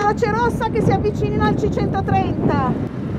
Croce Rossa che si avvicinino al C-130.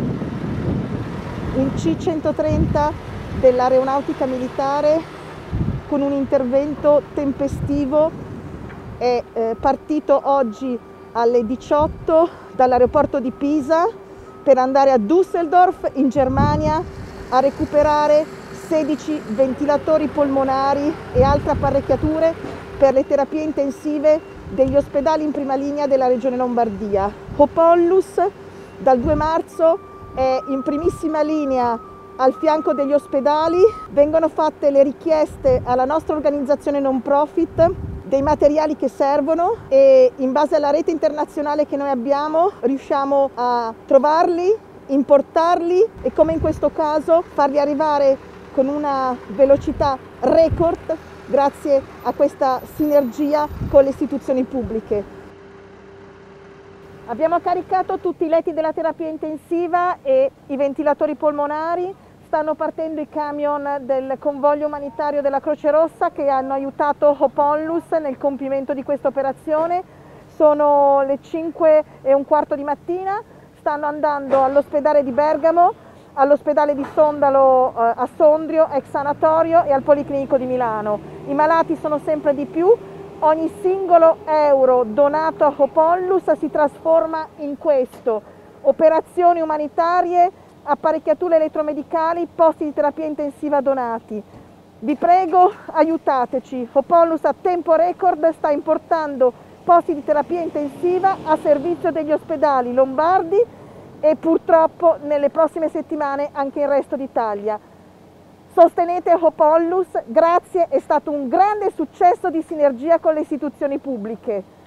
Il C-130 dell'Aeronautica Militare, con un intervento tempestivo, è partito oggi alle 18 dall'aeroporto di Pisa per andare a Düsseldorf in Germania a recuperare 16 ventilatori polmonari e altre apparecchiature per le terapie intensive degli ospedali in prima linea della regione Lombardia. Hopollus dal 2 marzo è in primissima linea al fianco degli ospedali, vengono fatte le richieste alla nostra organizzazione non profit dei materiali che servono e in base alla rete internazionale che noi abbiamo riusciamo a trovarli, importarli e, come in questo caso, farli arrivare con una velocità record grazie a questa sinergia con le istituzioni pubbliche. Abbiamo caricato tutti i letti della terapia intensiva e i ventilatori polmonari. Stanno partendo i camion del convoglio umanitario della Croce Rossa che hanno aiutato Hopollus nel compimento di questa operazione. Sono le 5:15 di mattina, stanno andando all'ospedale di Bergamo, all'ospedale di Sondalo a Sondrio, ex sanatorio, e al Policlinico di Milano. I malati sono sempre di più, ogni singolo euro donato a Hopollus si trasforma in questo: operazioni umanitarie, apparecchiature elettromedicali, posti di terapia intensiva donati. Vi prego, aiutateci. Hopollus a tempo record sta importando posti di terapia intensiva a servizio degli ospedali lombardi e purtroppo nelle prossime settimane anche il resto d'Italia. Sostenete Hopollus, grazie, è stato un grande successo di sinergia con le istituzioni pubbliche.